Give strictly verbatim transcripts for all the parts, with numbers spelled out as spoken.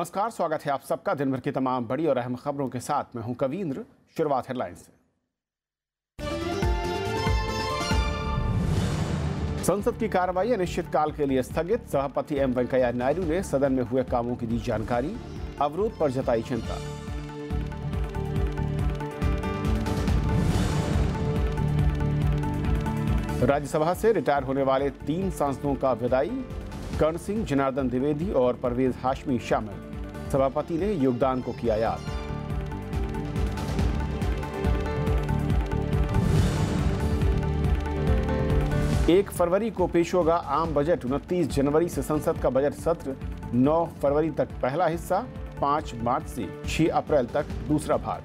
नमस्कार, स्वागत है आप सबका दिन भर की तमाम बड़ी और अहम खबरों के साथ। मैं हूं कवींद्र। शुरुआत हेडलाइंस से। संसद की कार्रवाई अनिश्चितकाल के लिए स्थगित। सभापति एम वेंकैया नायडू ने सदन में हुए कामों की दी जानकारी। अवरोध पर जताई चिंता। राज्यसभा से रिटायर होने वाले तीन सांसदों का विदाई। कर्ण सिंह, जनार्दन द्विवेदी और परवेज हाशमी शामिल। सभापति ने योगदान को किया याद। एक फरवरी को पेश होगा आम बजट। उनतीस जनवरी से संसद का बजट सत्र। नौ फरवरी तक पहला हिस्सा, पाँच मार्च से छह अप्रैल तक दूसरा भाग।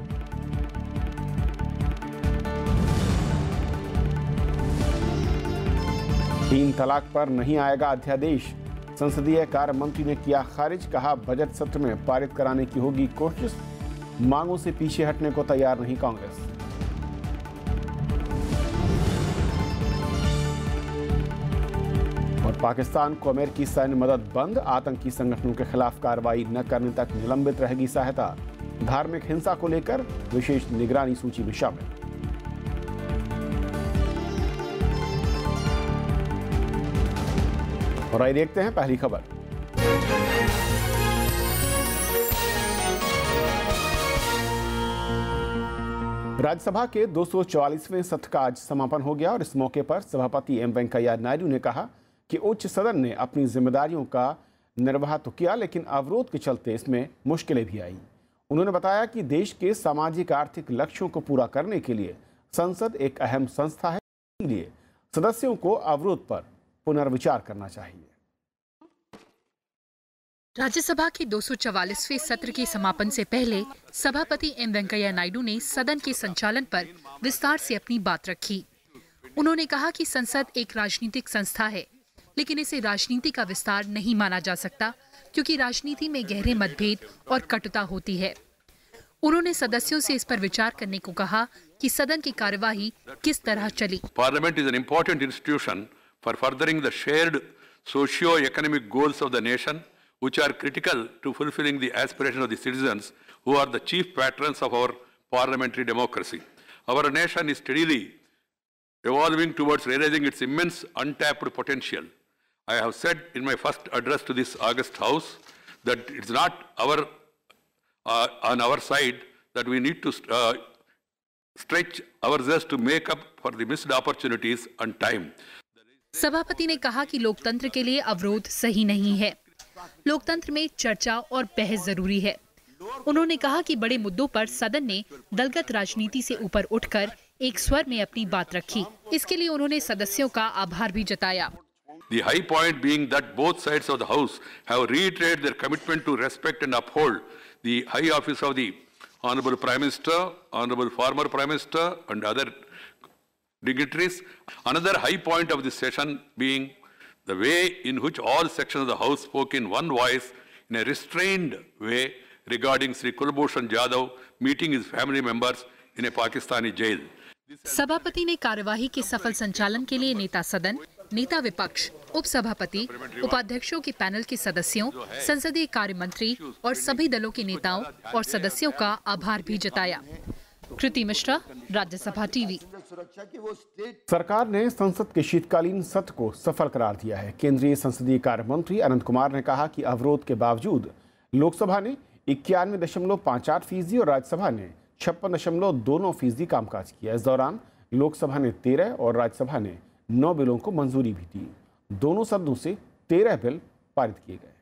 तीन तलाक पर नहीं आएगा अध्यादेश। संसदीय कार्य मंत्री ने किया खारिज। कहा, बजट सत्र में पारित कराने की होगी कोशिश। मांगों से पीछे हटने को तैयार नहीं कांग्रेस। और पाकिस्तान को अमेरिकी सैन्य मदद बंद। आतंकी संगठनों के खिलाफ कार्रवाई न करने तक निलंबित रहेगी सहायता। धार्मिक हिंसा को लेकर विशेष निगरानी सूची में शामिल। और आइए देखते हैं पहली खबर। राज्यसभा के दो सौ चौवालीसवें सत्र का आज समापन हो गया और इस मौके पर सभापति एम वेंकैया नायडू ने कहा कि उच्च सदन ने अपनी जिम्मेदारियों का निर्वाह तो किया, लेकिन अवरोध के चलते इसमें मुश्किलें भी आई। उन्होंने बताया कि देश के सामाजिक आर्थिक लक्ष्यों को पूरा करने के लिए संसद एक अहम संस्था है, इसलिए सदस्यों को अवरोध पर पुनर्विचार करना चाहिए। राज्यसभा के दो सौ चौवालीसवें सत्र के समापन से पहले सभापति एम वेंकैया नायडू ने सदन के संचालन पर विस्तार से अपनी बात रखी। उन्होंने कहा कि संसद एक राजनीतिक संस्था है, लेकिन इसे राजनीति का विस्तार नहीं माना जा सकता, क्योंकि राजनीति में गहरे मतभेद और कटुता होती है। उन्होंने सदस्यों से इस पर विचार करने को कहा कि सदन की कार्यवाही किस तरह चली। Parliament is an important institution for furthering the shared socio-economic goals of the nation, which are critical to fulfilling the aspirations of the citizens, who are the chief patrons of our parliamentary democracy. Our nation is steadily evolving towards realizing its immense untapped potential. I have said in my first address to this august House that it's not our uh, on our side that we need to uh, stretch ourselves to make up for the missed opportunities on time. सभापति ने कहा कि लोकतंत्र के लिए अवरोध सही नहीं है। लोकतंत्र में चर्चा और बहस जरूरी है। उन्होंने कहा कि बड़े मुद्दों पर सदन ने दलगत राजनीति से ऊपर उठकर एक स्वर में अपनी बात रखी। इसके लिए उन्होंने सदस्यों का आभार भी जताया। The high point being that both sides of the House have reiterated their commitment to respect and uphold the high office of the Honorable Prime Minister, Honorable former Prime Minister, and other dignitaries. Another high point of this session being the way in which all sections of the House spoke in one voice in a restrained way regarding Sri Kulbhushan Jadhav meeting his family members in a Pakistani jail. सभापति ने कार्यवाही के सफल संचालन के लिए नेता सदन, नेता विपक्ष, उपसभापति, उपाध्यक्षों के पैनल के सदस्यों, संसदीय कार्य मंत्री और सभी दलों के नेताओं और सदस्यों का आभार भी जताया। कृति मिश्रा, राज्यसभा टीवी। सरकार ने संसद के शीतकालीन सत्र को सफल करार दिया है। केंद्रीय संसदीय कार्य मंत्री अनंत कुमार ने कहा कि अवरोध के बावजूद लोकसभा ने इक्यानवे दशमलव पाँच आठ फीसदी और राज्यसभा ने छप्पन दशमलव दो नौ फीसदी कामकाज किया। इस दौरान लोकसभा ने तेरह और राज्यसभा ने नौ बिलों को मंजूरी भी दी। दोनों सदनों से तेरह बिल पारित किए गए।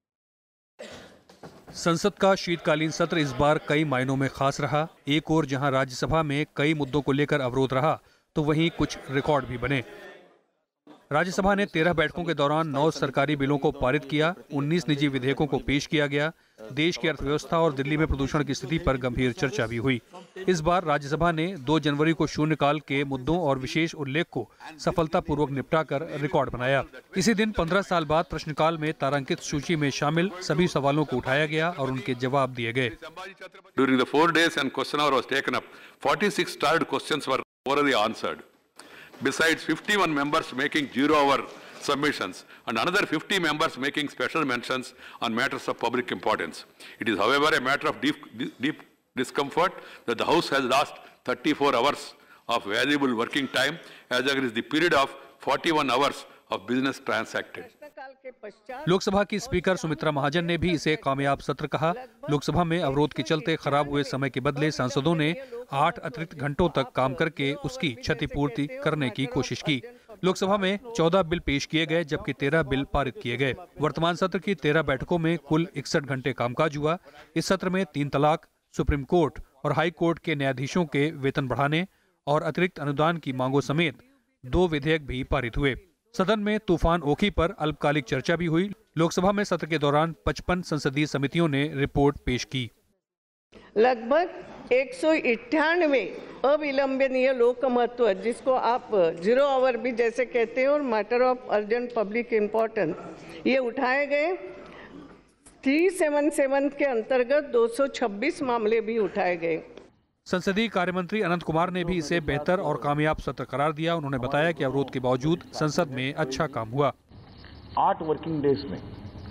संसद का शीतकालीन सत्र इस बार कई मायनों में खास रहा। एक ओर जहां राज्यसभा में कई मुद्दों को लेकर अवरोध रहा, तो वहीं कुछ रिकॉर्ड भी बने। राज्यसभा ने तेरह बैठकों के दौरान नौ सरकारी बिलों को पारित किया, उन्नीस निजी विधेयकों को पेश किया गया। देश की अर्थव्यवस्था और दिल्ली में प्रदूषण की स्थिति पर गंभीर चर्चा भी हुई। इस बार राज्यसभा ने दो जनवरी को शून्यकाल के मुद्दों और विशेष उल्लेख को सफलतापूर्वक निपटाकर रिकॉर्ड बनाया। इसी दिन पंद्रह साल बाद प्रश्नकाल में तारांकित सूची में शामिल सभी सवालों को उठाया गया और उनके जवाब दिए गए। During the four days and question hour was taken up, forty-six stalled questions were orally answered. Besides fifty-one members making zero hour submissions and another fifty members making special mentions on matters of public importance. It is, however, a matter of deep, deep discomfort that the House has lost thirty-four hours of valuable working time as against the period of forty-one hours of business transacted. Lok Sabha की speaker Sumitra Mahajan ने भी इसे कामयाब सत्र कहा। लोकसभा में अवरोध के चलते खराब हुए समय के बदले सांसदों ने आठ अतिरिक्त घंटों तक काम करके उसकी क्षतिपूर्ति करने की कोशिश की। लोकसभा में चौदह बिल पेश किए गए जबकि तेरह बिल पारित किए गए। वर्तमान सत्र की तेरह बैठकों में कुल इकसठ घंटे कामकाज हुआ। इस सत्र में तीन तलाक, सुप्रीम कोर्ट और हाई कोर्ट के न्यायाधीशों के वेतन बढ़ाने और अतिरिक्त अनुदान की मांगों समेत दो विधेयक भी पारित हुए। सदन में तूफान ओखी पर अल्पकालिक चर्चा भी हुई। लोकसभा में सत्र के दौरान पचपन संसदीय समितियों ने रिपोर्ट पेश की। लगभग एक सौ अट्ठानवे अविलंबनीय लोकमहत्व, जिसको आप जीरो आवर भी जैसे कहते हैं, और matter of urgent public importance, ये उठाए गए। तीन सौ सतहत्तर के अंतर्गत दो सौ छब्बीस मामले भी उठाए गए। संसदीय कार्य मंत्री अनंत कुमार ने भी इसे बेहतर और कामयाब सत्र करार दिया। उन्होंने बताया कि अवरोध के बावजूद संसद में अच्छा काम हुआ। आठ वर्किंग डेज में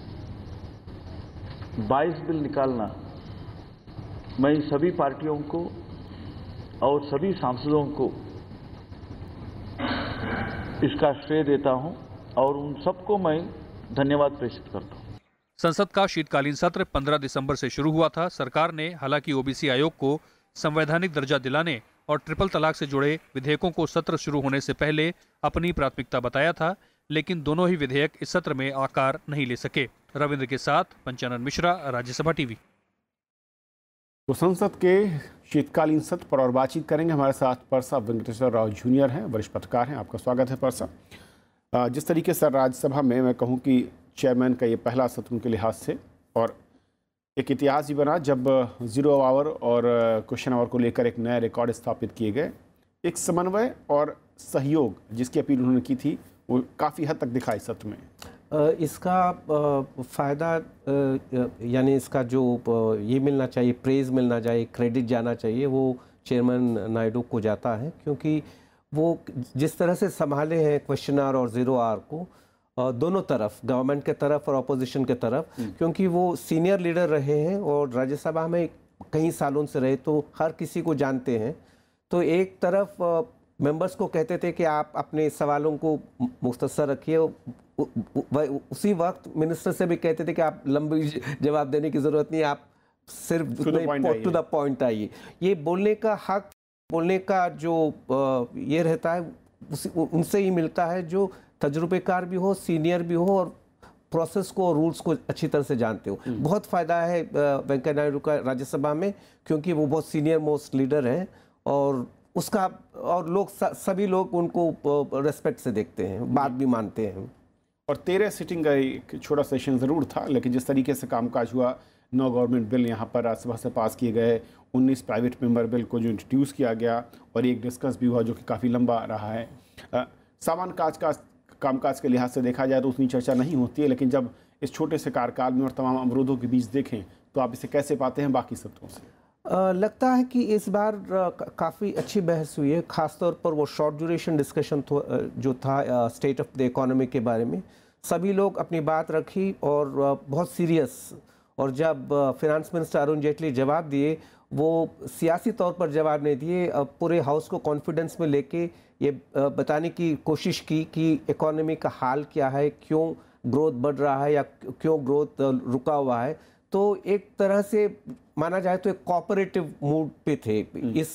बाईस बिल निकालना मैं सभी पार्टियों को और सभी सांसदों को इसका श्रेय देता हूं और उन सबको मैं धन्यवाद प्रेषित करता हूं। संसद का शीतकालीन सत्र पंद्रह दिसंबर से शुरू हुआ था। सरकार ने हालांकि ओबीसी आयोग को संवैधानिक दर्जा दिलाने और ट्रिपल तलाक से जुड़े विधेयकों को सत्र शुरू होने से पहले अपनी प्राथमिकता बताया था, लेकिन दोनों ही विधेयक इस सत्र में आकार नहीं ले सके। रविंद्र के साथ पंचानन मिश्रा, राज्यसभा टीवी। तो संसद के शीतकालीन सत्र पर और बातचीत करेंगे। हमारे साथ परसा वेंकटेश्वर राव जूनियर हैं, वरिष्ठ पत्रकार हैं। आपका स्वागत है परसा। जिस तरीके से राज्यसभा में मैं कहूँ कि चेयरमैन का ये पहला सत्र उनके लिहाज से और एक इतिहास भी बना जब जीरो आवर और क्वेश्चन आवर को लेकर एक नया रिकॉर्ड स्थापित किए गए। एक समन्वय और सहयोग जिसकी अपील उन्होंने की थी वो काफ़ी हद तक दिखा इस सत्र में। इसका फ़ायदा यानी इसका जो ये मिलना चाहिए, प्रेज़ मिलना चाहिए, क्रेडिट जाना चाहिए, वो चेयरमैन नायडू को जाता है, क्योंकि वो जिस तरह से संभाले हैं क्वेश्चन आवर और ज़ीरो आवर को, दोनों तरफ, गवर्नमेंट के तरफ और अपोजिशन के तरफ, क्योंकि वो सीनियर लीडर रहे हैं और राज्यसभा में कई सालों से रहे तो हर किसी को जानते हैं। तो एक तरफ मेंबर्स को कहते थे कि आप अपने सवालों को मुख्तसर रखिए, उसी वक्त मिनिस्टर से भी कहते थे कि आप लंबी जवाब देने की ज़रूरत नहीं, आप सिर्फ टू द पॉइंट आइए। ये बोलने का हक, बोलने का जो ये रहता है उनसे ही मिलता है जो तजुर्बेकार भी हो, सीनियर भी हो और प्रोसेस को, रूल्स को अच्छी तरह से जानते हो। बहुत फ़ायदा है वेंकैया नायडू का राज्यसभा में, क्योंकि वो बहुत सीनियर मोस्ट लीडर हैं और उसका और लोग सभी लोग उनको रेस्पेक्ट से देखते हैं, बात भी मानते हैं। और तेरह सीटिंग का एक छोटा सेशन ज़रूर था, लेकिन जिस तरीके से कामकाज हुआ, नौ गवर्नमेंट बिल यहाँ पर राज्यसभा से पास किए गए, उन्नीस प्राइवेट मेंबर बिल को जो इंट्रोड्यूस किया गया और एक डिस्कस भी हुआ जो कि काफ़ी लंबा रहा है। सामान्य काज का कामकाज के लिहाज से देखा जाए तो उतनी चर्चा नहीं होती है, लेकिन जब इस छोटे से कार्यकाल में और तमाम अवरोधों के बीच देखें तो आप इसे कैसे पाते हैं बाकी सत्रों से? आ, लगता है कि इस बार काफ़ी अच्छी बहस हुई है, ख़ासतौर पर वो शॉर्ट ड्यूरेशन डिस्कशन जो था स्टेट ऑफ द इकोनॉमी के बारे में। सभी लोग अपनी बात रखी और बहुत सीरियस, और जब फिनांस मिनिस्टर अरुण जेटली जवाब दिए, वो सियासी तौर पर जवाब नहीं दिए, पूरे हाउस को कॉन्फिडेंस में लेके ये बताने की कोशिश की कि इकोनॉमी का हाल क्या है, क्यों ग्रोथ बढ़ रहा है या क्यों ग्रोथ रुका हुआ है। तो एक तरह से माना जाए तो एक कोऑपरेटिव मूड पे थे इस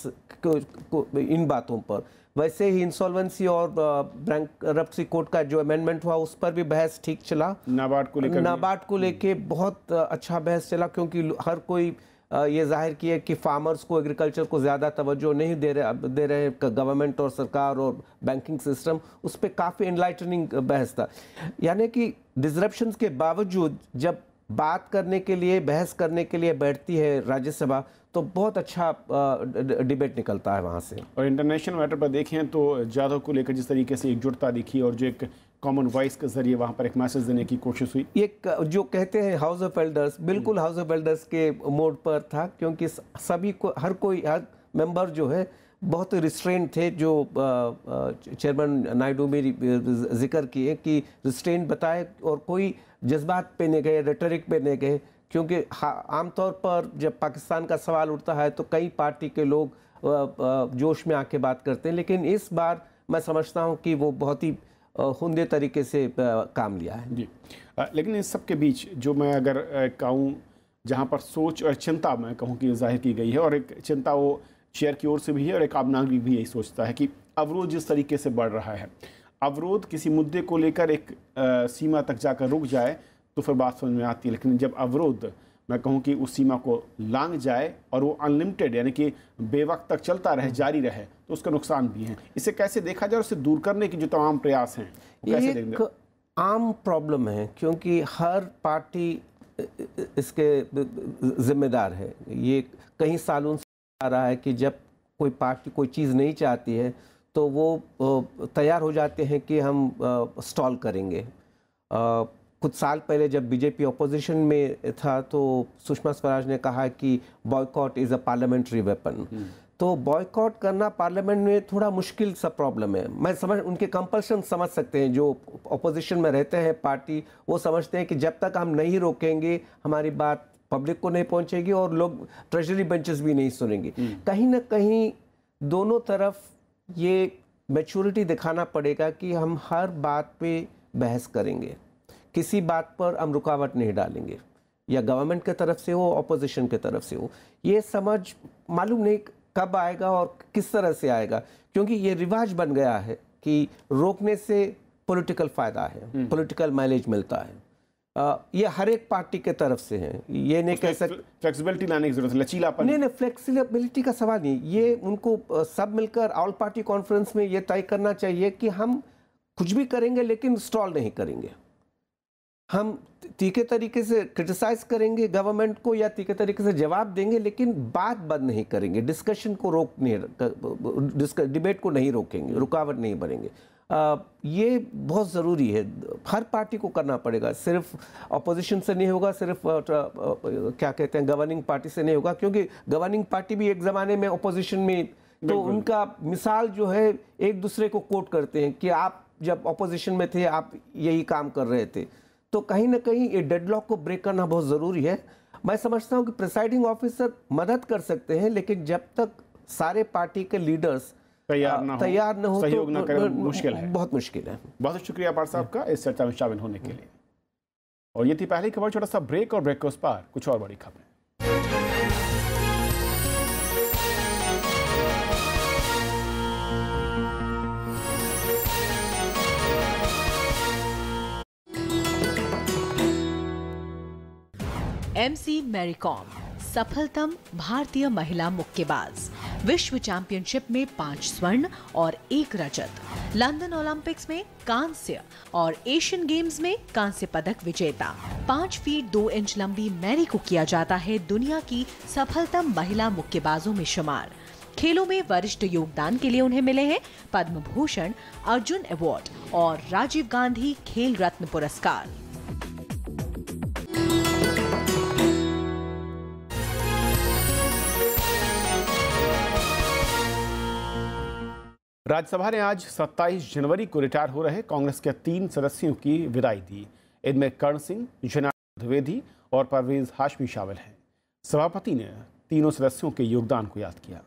इन बातों पर। वैसे ही इंसॉल्वेंसी और बैंकरप्सी कोड का जो अमेंडमेंट हुआ उस पर भी बहस ठीक चला। नाबार्ड को लेकर नाबार्ड को लेके बहुत अच्छा बहस चला, क्योंकि हर कोई ये जाहिर किया कि फार्मर्स को, एग्रीकल्चर को ज़्यादा तवज्जो नहीं दे रहे दे रहे गवर्नमेंट और सरकार और बैंकिंग सिस्टम। उस पर काफ़ी एनलाइटनिंग बहस था। यानी कि डिसरप्शंस के बावजूद जब बात करने के लिए, बहस करने के लिए बैठती है राज्यसभा, तो बहुत अच्छा डिबेट निकलता है वहाँ से। और इंटरनेशनल मैटर पर देखें तो जाधव को लेकर जिस तरीके से एकजुटता दिखी और जो एक कॉमन वॉइस के जरिए वहाँ पर एक मैसेज देने की कोशिश हुई, एक जो कहते हैं हाउस ऑफ एल्डर्स, बिल्कुल हाउस ऑफ एल्डर्स के मोड पर था, क्योंकि सभी को, हर कोई, हर मेंबर जो है बहुत रिस्ट्रेंट थे, जो चेयरमैन नायडू में जिक्र किए कि रिस्ट्रेंट बताए और कोई जज्बात पे नहीं गए, रेटरिक पे नहीं गए, क्योंकि आमतौर पर जब पाकिस्तान का सवाल उठता है तो कई पार्टी के लोग जोश में आके बात करते हैं, लेकिन इस बार मैं समझता हूं कि वो बहुत ही हुंदे तरीके से काम लिया है। जी, लेकिन इस सब के बीच जो मैं अगर कहूँ, जहाँ पर सोच और चिंता मैं कहूँ कि जाहिर की गई है, और एक चिंता वो चेयर की ओर से भी है और एक आम नागरिक भी यही सोचता है कि अवरोध जिस तरीके से बढ़ रहा है, अवरोध किसी मुद्दे को लेकर एक आ, सीमा तक जाकर रुक जाए तो फिर बात समझ में आती है, लेकिन जब अवरोध मैं कहूँ कि उस सीमा को लांघ जाए और वो अनलिमिटेड यानी कि बेवक्त तक चलता रहे, जारी रहे, तो उसका नुकसान भी है। इसे कैसे देखा जाए और उसे दूर करने के जो तमाम प्रयास हैं वो कैसे देखेंगे? एक आम प्रॉब्लम है, क्योंकि हर पार्टी इसके जिम्मेदार है। ये कई सालों से आ रहा है कि जब कोई पार्टी कोई चीज़ नहीं चाहती है तो वो तैयार हो जाते हैं कि हम स्टॉल करेंगे। कुछ साल पहले जब बीजेपी ऑपोजिशन में था तो सुषमा स्वराज ने कहा कि boycott is a parliamentary weapon. तो बॉयकॉट करना पार्लियामेंट में थोड़ा मुश्किल सा प्रॉब्लम है। मैं समझ उनके कंपल्शन समझ सकते हैं, जो ऑपोजिशन में रहते हैं पार्टी, वो समझते हैं कि जब तक हम नहीं रोकेंगे हमारी बात पब्लिक को नहीं पहुंचेगी और लोग ट्रेजरी बेंचेस भी नहीं सुनेंगे। कहीं ना कहीं दोनों तरफ ये मैच्योरिटी दिखाना पड़ेगा कि हम हर बात पे बहस करेंगे, किसी बात पर हम रुकावट नहीं डालेंगे, या गवर्नमेंट की तरफ से हो, ऑपोजिशन की तरफ से हो। ये समझ मालूम नहीं कब आएगा और किस तरह से आएगा, क्योंकि ये रिवाज बन गया है कि रोकने से पॉलिटिकल फ़ायदा है, पॉलिटिकल माइलेज मिलता है। आ, ये हर एक पार्टी के तरफ से है, ये नहीं कह सकते फ्लेक्सिबिलिटी लाने की जरूरत है, लचीलापन नहीं नहीं फ्लेक्सिबिलिटी का सवाल नहीं, ये उनको सब मिलकर ऑल पार्टी कॉन्फ्रेंस में ये तय करना चाहिए कि हम कुछ भी करेंगे लेकिन स्टॉल नहीं करेंगे। हम तीखे तरीके से क्रिटिसाइज करेंगे गवर्नमेंट को या तीखे तरीके से जवाब देंगे, लेकिन बात बंद नहीं करेंगे, डिस्कशन को रोक नहीं, डिबेट को नहीं रोकेंगे, रुकावट नहीं बनेंगे। आ, ये बहुत ज़रूरी है, हर पार्टी को करना पड़ेगा, सिर्फ अपोजिशन से नहीं होगा, सिर्फ आ, आ, क्या कहते हैं गवर्निंग पार्टी से नहीं होगा, क्योंकि गवर्निंग पार्टी भी एक ज़माने में अपोजिशन में, तो उनका मिसाल जो है एक दूसरे को कोट करते हैं कि आप जब अपोजिशन में थे आप यही काम कर रहे थे। तो कहीं ना कहीं ये डेडलॉक को ब्रेक करना बहुत ज़रूरी है। मैं समझता हूँ कि प्रिसाइडिंग ऑफिसर मदद कर सकते हैं, लेकिन जब तक सारे पार्टी के लीडर्स तैयार ना हो, तैयार न हो सहयोग तो ना करें, मुश्किल है, बहुत मुश्किल है। बहुत शुक्रिया पार साहब का इस चर्चा में शामिल होने के लिए। और ये थी पहली खबर, छोटा सा ब्रेक और ब्रेक के उस पार कुछ और बड़ी खबरें। एमसी मैरी कॉम सफलतम भारतीय महिला मुक्केबाज, विश्व चैंपियनशिप में पांच स्वर्ण और एक रजत, लंदन ओलंपिक्स में कांस्य और एशियन गेम्स में कांस्य पदक विजेता। पाँच फीट दो इंच लंबी मैरी को किया जाता है दुनिया की सफलतम महिला मुक्केबाजों में शुमार। खेलों में वरिष्ठ योगदान के लिए उन्हें मिले हैं पद्म भूषण, अर्जुन अवार्ड और राजीव गांधी खेल रत्न पुरस्कार। राज्यसभा ने आज सत्ताईस जनवरी को रिटायर हो रहे कांग्रेस के तीन सदस्यों की विदाई दी। इनमें कर्ण सिंह, जनार्दन द्विवेदी और परवेज हाशमी शामिल हैं। सभापति ने तीनों सदस्यों के योगदान को याद किया।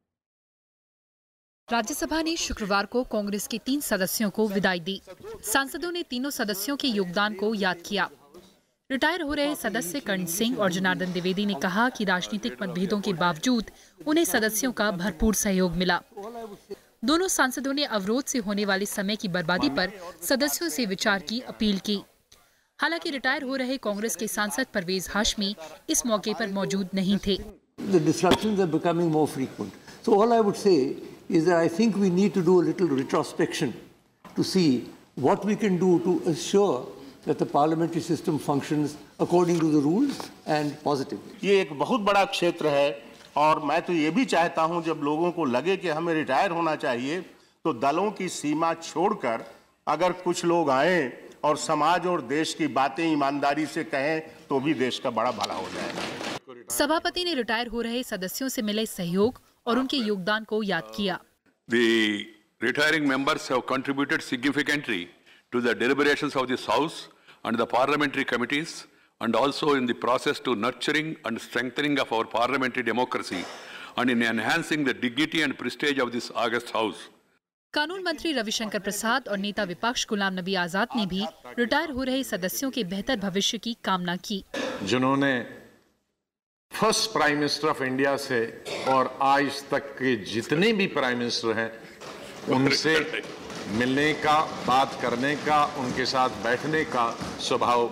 राज्यसभा ने शुक्रवार को कांग्रेस के तीन सदस्यों को विदाई दी। सांसदों ने तीनों सदस्यों के योगदान को याद किया। रिटायर हो रहे सदस्य कर्ण सिंह और जनार्दन द्विवेदी ने कहा कि राजनीतिक मतभेदों के बावजूद उन्हें सदस्यों का भरपूर सहयोग मिला। दोनों सांसदों ने अवरोध से होने वाले समय की बर्बादी पर सदस्यों से विचार की अपील की। हालांकि रिटायर हो रहे कांग्रेस के सांसद परवेज हाशमी इस मौके पर मौजूद नहीं थे। The disruptions are becoming more frequent. So all I would say is that I think we need to do a little retrospection to see what we can do to assure that the parliamentary system functions according to the rules and positively. ये एक बहुत बड़ा क्षेत्र है और मैं तो ये भी चाहता हूं जब लोगों को लगे कि हमें रिटायर होना चाहिए तो दलों की सीमा छोड़कर अगर कुछ लोग आएं और समाज और देश की बातें ईमानदारी से कहें तो भी देश का बड़ा भला हो जाएगा। सभापति ने रिटायर हो रहे सदस्यों से मिले सहयोग और उनके योगदान को याद किया। The retiring members have contributed significantly to the deliberations of this House and the parliamentary committees, and also in the process to nurturing and strengthening of our parliamentary democracy and in enhancing the dignity and prestige of this august House. कानून मंत्री रविशंकर प्रसाद और नेता विपक्ष गुलाम नबी आजाद ने भी retire हो रहे सदस्यों के बेहतर भविष्य की कामना की। जिन्होंने first prime minister of India से और आज तक के जितने भी प्राइम मिनिस्टर हैं उनसे मिलने का, बात करने का, उनके साथ बैठने का स्वभाव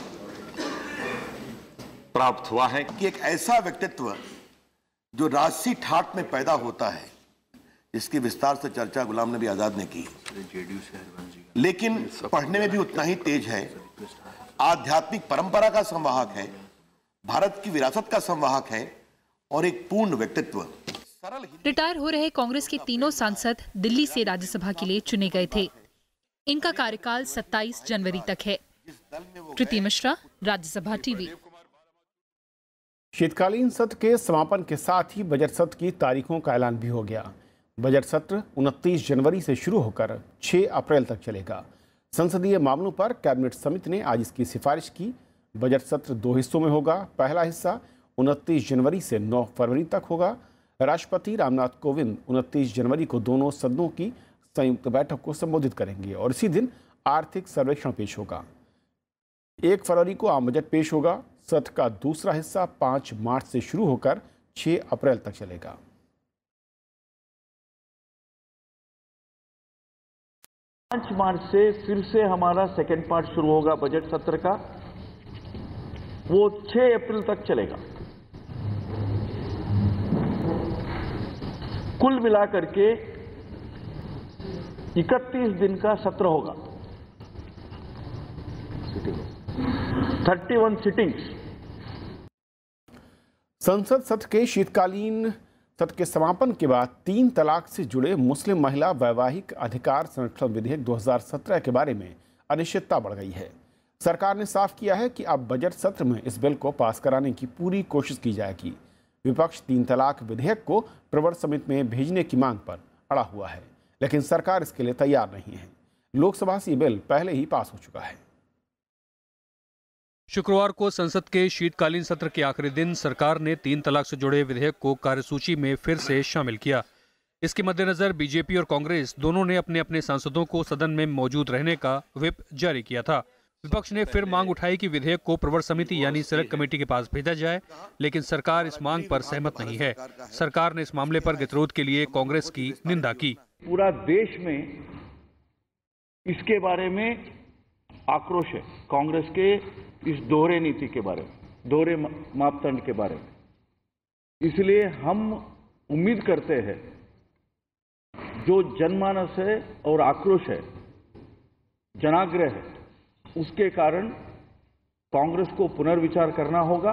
प्राप्त हुआ है कि एक ऐसा व्यक्तित्व जो राजसी ठाट में पैदा होता है, इसकी विस्तार से चर्चा गुलाम नबी आजाद ने की, लेकिन पढ़ने में भी उतना ही तेज है, आध्यात्मिक परंपरा का संवाहक है, भारत की विरासत का संवाहक है और एक पूर्ण व्यक्तित्व। रिटायर हो रहे कांग्रेस के तीनों सांसद दिल्ली से राज्यसभा के लिए चुने गए थे। इनका कार्यकाल सत्ताईस जनवरी तक है। कृति मिश्रा, राज्यसभा टीवी। शीतकालीन सत्र के समापन के साथ ही बजट सत्र की तारीखों का ऐलान भी हो गया। बजट सत्र उनतीस जनवरी से शुरू होकर छह अप्रैल तक चलेगा। संसदीय मामलों पर कैबिनेट समिति ने आज इसकी सिफारिश की। बजट सत्र दो हिस्सों में होगा। पहला हिस्सा उनतीस जनवरी से नौ फरवरी तक होगा। राष्ट्रपति रामनाथ कोविंद उनतीस जनवरी को दोनों सदनों की संयुक्त बैठक को संबोधित करेंगे और इसी दिन आर्थिक सर्वेक्षण पेश होगा। एक फरवरी को आम बजट पेश होगा। सत्र का दूसरा हिस्सा पाँच मार्च से शुरू होकर छह अप्रैल तक चलेगा। पाँच मार्च से फिर से हमारा सेकेंड पार्ट शुरू होगा बजट सत्र का, वो छह अप्रैल तक चलेगा। कुल मिलाकर के इकतीस दिन का सत्र होगा, इकतीस सिटिंग्स। संसद सत्र के शीतकालीन सत्र के समापन के बाद तीन तलाक से जुड़े मुस्लिम महिला वैवाहिक अधिकार संरक्षण विधेयक दो हज़ार सत्रह के बारे में अनिश्चितता बढ़ गई है। सरकार ने साफ किया है कि अब बजट सत्र में इस बिल को पास कराने की पूरी कोशिश की जाएगी। विपक्ष तीन तलाक विधेयक को प्रवर समिति में भेजने की मांग पर अड़ा हुआ है, लेकिन सरकार इसके लिए तैयार नहीं है। लोकसभा से ये बिल पहले ही पास हो चुका है। शुक्रवार को संसद के शीतकालीन सत्र के आखिरी दिन सरकार ने तीन तलाक से जुड़े विधेयक को कार्यसूची में फिर से शामिल किया। इसके मद्देनजर बीजेपी और कांग्रेस दोनों ने अपने अपने सांसदों को सदन में मौजूद रहने का व्हिप जारी किया था। विपक्ष ने फिर मांग उठाई कि विधेयक को प्रवर समिति यानी सिलेक्ट कमेटी के पास भेजा जाए, लेकिन सरकार इस मांग पर सहमत नहीं है। सरकार ने इस मामले पर गतिरोध के लिए कांग्रेस की निंदा की। पूरा देश में इसके बारे में आक्रोश है, कांग्रेस के इस दोहरे नीति के बारे में, दोहरे मापदंड के बारे में। इसलिए हम उम्मीद करते हैं जो जनमानस है और आक्रोश है, जनाग्रह है, उसके कारण कांग्रेस को पुनर्विचार करना होगा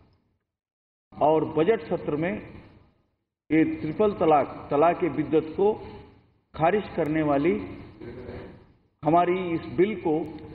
और बजट सत्र में ये ट्रिपल तलाक, तलाक ए बिद्दत को खारिज करने वाली हमारी इस बिल को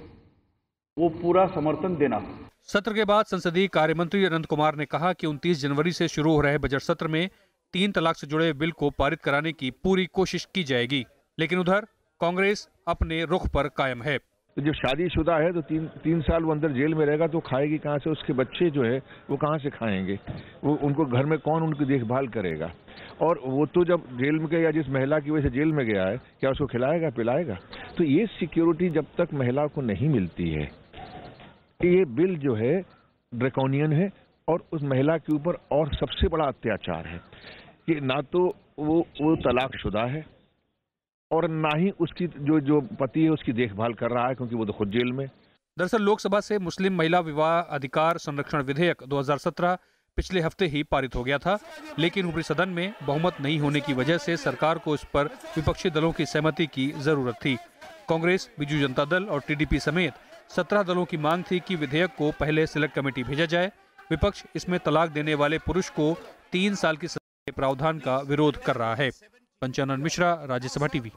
वो पूरा समर्थन देना। सत्र के बाद संसदीय कार्य मंत्री अनंत कुमार ने कहा कि उनतीस जनवरी से शुरू हो रहे बजट सत्र में तीन तलाक से जुड़े बिल को पारित कराने की पूरी कोशिश की जाएगी, लेकिन उधर कांग्रेस अपने रुख पर कायम है। तो जब शादीशुदा है तो तीन तीन साल वो अंदर जेल में रहेगा तो खाएगी कहाँ से? उसके बच्चे जो है वो कहाँ से खाएंगे? वो उनको घर में कौन उनकी देखभाल करेगा? और वो तो जब जेल में गया, जिस महिला की वजह से जेल में गया है, क्या उसको खिलाएगा पिलाएगा? तो ये सिक्योरिटी जब तक महिला को नहीं मिलती है, ये बिल जो है ड्रैकोनियन है और उस महिला के ऊपर और सबसे बड़ा अत्याचार है कि ना तो वो वो तलाकशुदा है और ना ही उसकी जो जो पति है उसकी देखभाल कर रहा है, क्योंकि वो तो खुद जेल में। दरअसल लोकसभा से मुस्लिम महिला विवाह अधिकार संरक्षण विधेयक दो हज़ार सत्रह पिछले हफ्ते ही पारित हो गया था, लेकिन ऊपरी सदन में बहुमत नहीं होने की वजह से सरकार को इस पर विपक्षी दलों की सहमति की जरूरत थी। कांग्रेस, बीजू जनता दल और टीडीपी समेत सत्रह दलों की मांग थी कि विधेयक को पहले सिलेक्ट कमेटी भेजा जाए। विपक्ष इसमें तलाक देने वाले पुरुष को तीन साल की सजा के प्रावधान का विरोध कर रहा है। पंचानन मिश्रा, राज्यसभा टीवी।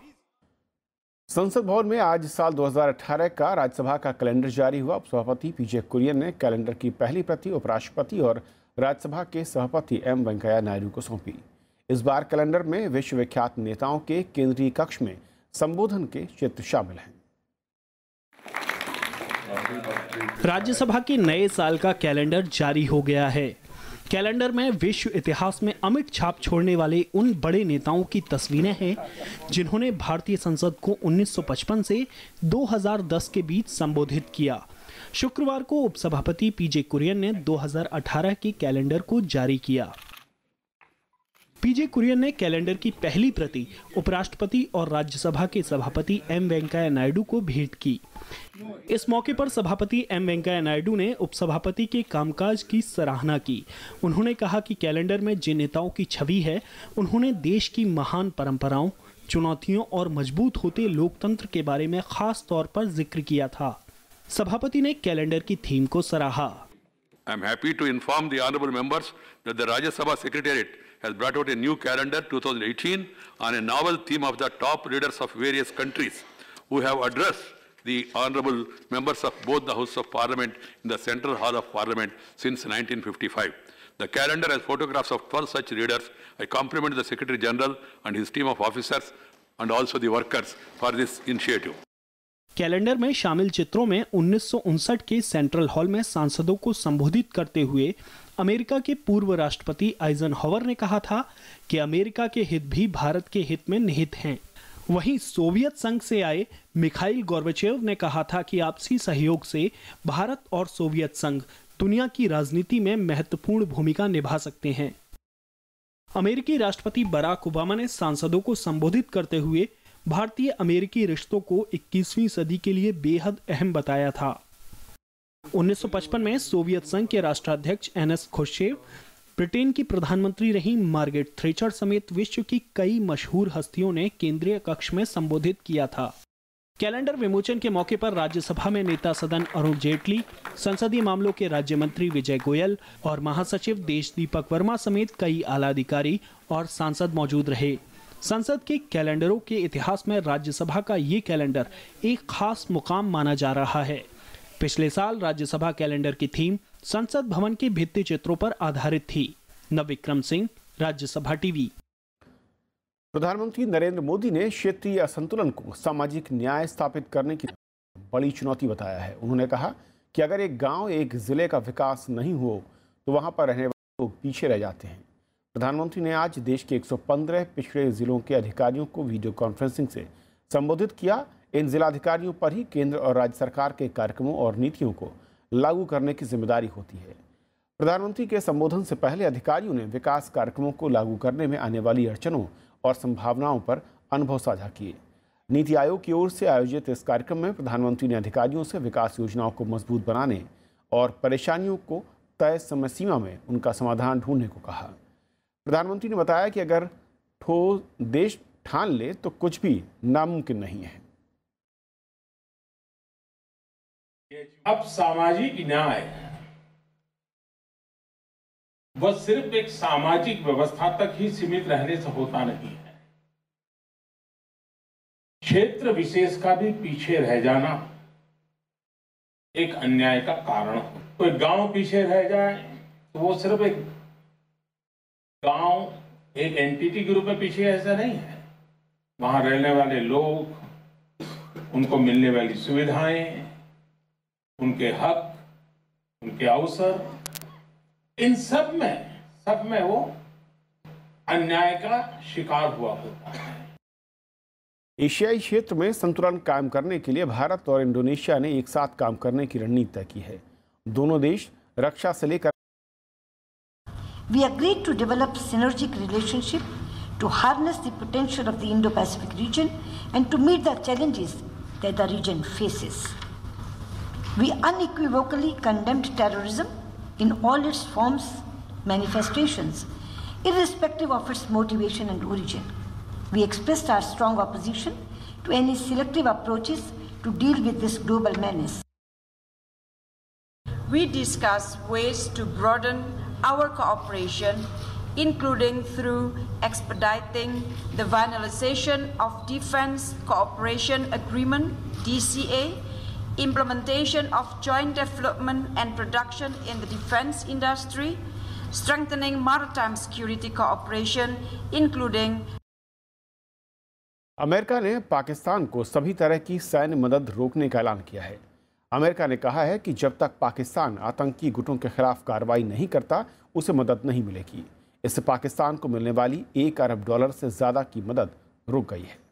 संसद भवन में आज साल दो हज़ार अठारह का राज्यसभा का कैलेंडर जारी हुआ। उपसभापति पीजे कुरियन ने कैलेंडर की पहली प्रति उपराष्ट्रपति और राज्यसभा के सभापति एम वेंकैया नायडू को सौंपी। इस बार कैलेंडर में विश्वविख्यात नेताओं के केंद्रीय कक्ष में संबोधन के चित्र शामिल हैं। राज्यसभा के नए साल का कैलेंडर जारी हो गया है। कैलेंडर में विश्व इतिहास में अमिट छाप छोड़ने वाले उन बड़े नेताओं की तस्वीरें हैं जिन्होंने भारतीय संसद को उन्नीस सौ पचपन से दो हज़ार दस के बीच संबोधित किया। शुक्रवार को उपसभापति पीजे कुरियन ने दो हज़ार अठारह के कैलेंडर को जारी किया। पीजे कुरियन ने कैलेंडर की पहली प्रति उपराष्ट्रपति और राज्यसभा के सभापति एम वेंकैया नायडू को भेंट की। इस मौके पर सभापति एम वेंकैया नायडू ने उपसभापति के कामकाज की सराहना की। उन्होंने कहा कि कैलेंडर में जिन नेताओं की छवि है, उन्होंने देश की महान परंपराओं, चुनौतियों और मजबूत होते लोकतंत्र के बारे में खास तौर पर जिक्र किया था। सभापति ने कैलेंडर की थीम को सराहा। I am happy to inform the honorable members that the Rajya Sabha Secretariat has brought out a new calendar twenty eighteen on a novel theme of the top leaders of various countries who have addressed the honorable members of both the House of Parliament in the Central Hall of Parliament since nineteen fifty-five. The calendar has photographs of twelve such leaders. I compliment the Secretary General and his team of officers and also the workers for this initiative. Calendar में शामिल चित्रों में उन्नीस सौ उनसठ के central hall में सांसदों को संबोधित करते हुए अमेरिका के पूर्व राष्ट्रपति आइजनहावर ने कहा था कि अमेरिका के हित भी भारत के हित में निहित हैं। वहीं सोवियत संघ से आए मिखाइल गोर्बाचेव ने कहा था कि आपसी सहयोग से भारत और सोवियत संघ दुनिया की राजनीति में महत्वपूर्ण भूमिका निभा सकते हैं। अमेरिकी राष्ट्रपति बराक ओबामा ने सांसदों को संबोधित करते हुए भारतीय अमेरिकी रिश्तों को इक्कीसवीं सदी के लिए बेहद अहम बताया था। उन्नीस सौ पचपन में सोवियत संघ के राष्ट्राध्यक्ष एन एस खुर्शचेव, ब्रिटेन की प्रधानमंत्री रही मार्गरेट थ्रेचर समेत विश्व की कई मशहूर हस्तियों ने केंद्रीय कक्ष में संबोधित किया था। कैलेंडर विमोचन के मौके पर राज्यसभा में नेता सदन अरुण जेटली, संसदीय मामलों के राज्य मंत्री विजय गोयल और महासचिव देश दीपक वर्मा समेत कई आला अधिकारी और सांसद मौजूद रहे। संसद के कैलेंडरों के इतिहास में राज्यसभा का ये कैलेंडर एक खास मुकाम माना जा रहा है। पिछले साल राज्यसभा कैलेंडर की थीम संसद भवन के भित्ति चित्रों पर आधारित थी। नवविक्रम सिंह, राज्यसभा टीवी। प्रधानमंत्री नरेंद्र मोदी ने क्षेत्रीय असंतुलन को सामाजिक न्याय स्थापित करने की बड़ी चुनौती बताया है। उन्होंने कहा कि अगर एक गांव, एक जिले का विकास नहीं हो तो वहां पर रहने वाले लोग पीछे रह जाते हैं। प्रधानमंत्री ने आज देश के एक सौ पंद्रह पिछड़े जिलों के अधिकारियों को वीडियो कॉन्फ्रेंसिंग से संबोधित किया। इन जिलाधिकारियों पर ही केंद्र और राज्य सरकार के कार्यक्रमों और नीतियों को लागू करने की जिम्मेदारी होती है। प्रधानमंत्री के संबोधन से पहले अधिकारियों ने विकास कार्यक्रमों को लागू करने में आने वाली अड़चनों और संभावनाओं पर अनुभव साझा किए। नीति आयोग की ओर से आयोजित इस कार्यक्रम में प्रधानमंत्री ने अधिकारियों से विकास योजनाओं को मजबूत बनाने और परेशानियों को तय समय सीमा में उनका समाधान ढूंढने को कहा। प्रधानमंत्री ने बताया कि अगर ठोस देश ठान ले तो कुछ भी नामुमकिन नहीं है। अब सामाजिक न्याय वह सिर्फ एक सामाजिक व्यवस्था तक ही सीमित रहने से होता नहीं है। क्षेत्र विशेष का भी पीछे रह जाना एक अन्याय का कारण हो। कोई गांव पीछे रह जाए तो वो सिर्फ एक गांव, एक एंटिटी के रूप में पीछे ऐसा नहीं है। वहां रहने वाले लोग, उनको मिलने वाली सुविधाएं, उनके हक, उनके अवसर, इन सब में सब में वो अन्याय का शिकार हुआ होता है। एशियाई क्षेत्र में संतुलन कायम करने के लिए भारत और इंडोनेशिया ने एक साथ काम करने की रणनीति तय की है। दोनों देश रक्षा से लेकर We agreed to develop synergic relationship to harness the potential of the Indo-Pacific region and to meet the challenges that the region faces. We unequivocally condemned terrorism in all its forms, manifestations, irrespective of its motivation and origin. We expressed our strong opposition to any selective approaches to deal with this global menace. We discussed ways to broaden our cooperation, including through expediting the finalization of Defense Cooperation Agreement, D C A, implementation of joint development and production in the defense industry, strengthening maritime security cooperation, including America ने पाकिस्तान को सभी तरह की सैन्य मदद रोकने का ऐलान किया है। अमेरिका ने कहा है कि जब तक पाकिस्तान आतंकी गुटों के खिलाफ कार्रवाई नहीं करता, उसे मदद नहीं मिलेगी। इससे पाकिस्तान को मिलने वाली एक अरब डॉलर से ज्यादा की मदद रुक गई है।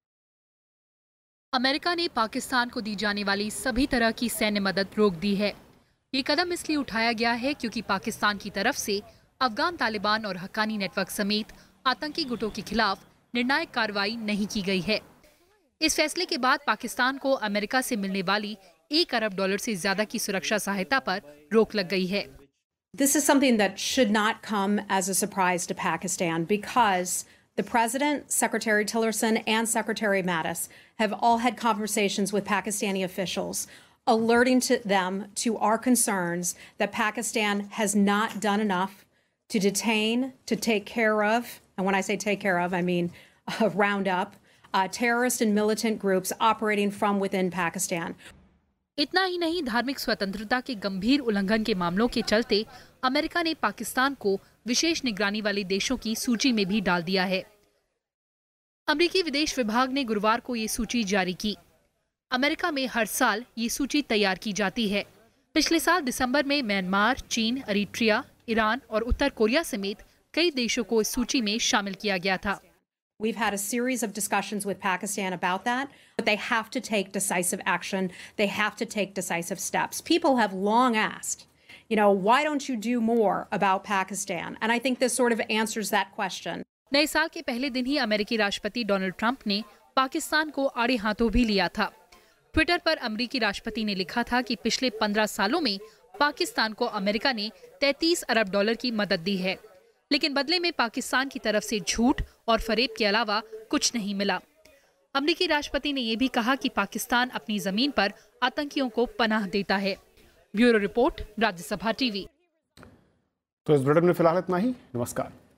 अमेरिका ने पाकिस्तान को दी जाने वाली सभी तरह की सैन्य मदद रोक दी है। ये कदम इसलिए उठाया गया है क्योंकि पाकिस्तान की तरफ से अफगान तालिबान और हक्कानी नेटवर्क समेत आतंकी गुटों के खिलाफ निर्णायक कार्रवाई नहीं की गई है। इस फैसले के बाद पाकिस्तान को अमेरिका से मिलने वाली एक अरब डॉलर से ज्यादा की सुरक्षा सहायता पर रोक लग गई है। This is something that should not come as a surprise to Pakistan because the President, Secretary Tillerson, and Secretary Mattis have all had conversations with Pakistani officials, alerting to them to our concerns that Pakistan has not done enough to detain, to take care of, and when I say take care of, I mean uh, round up, uh, terrorist and militant groups operating from within Pakistan. इतना ही नहीं, धार्मिक स्वतंत्रता के गंभीर उल्लंघन के मामलों के चलते अमेरिका ने पाकिस्तान को विशेष निगरानी वाले देशों की सूची में भी डाल दिया है। अमेरिकी विदेश विभाग ने गुरुवार को ये सूची जारी की। अमेरिका में हर साल ये सूची तैयार की जाती है। पिछले साल दिसंबर में म्यांमार, चीन, अरीट्रिया, ईरान और उत्तर कोरिया समेत कई देशों को इस सूची में शामिल किया गया था। We've had a series of discussions with Pakistan about that, but they have to take decisive action. They have to take decisive steps. People have long asked, you know, why don't you do more about Pakistan? And I think this sort of answers that question. नए साल के पहले दिन ही अमेरिकी राष्ट्रपति Donald Trump ने पाकिस्तान को आड़े हाथों भी लिया था। ट्विटर पर अमेरिकी राष्ट्रपति ने लिखा था कि पिछले पंद्रह सालों में पाकिस्तान को अमेरिका ने तैंतीस अरब डॉलर की मदद दी है, लेकिन बदले में पाकिस्तान की तरफ से झूठ और फरेब के अलावा कुछ नहीं मिला। अमेरिकी राष्ट्रपति ने यह भी कहा कि पाकिस्तान अपनी जमीन पर आतंकियों को पनाह देता है। Bureau report, Rajya Sabha TV. तो इस बुलेटिन में फिलहाल इतना ही। नमस्कार।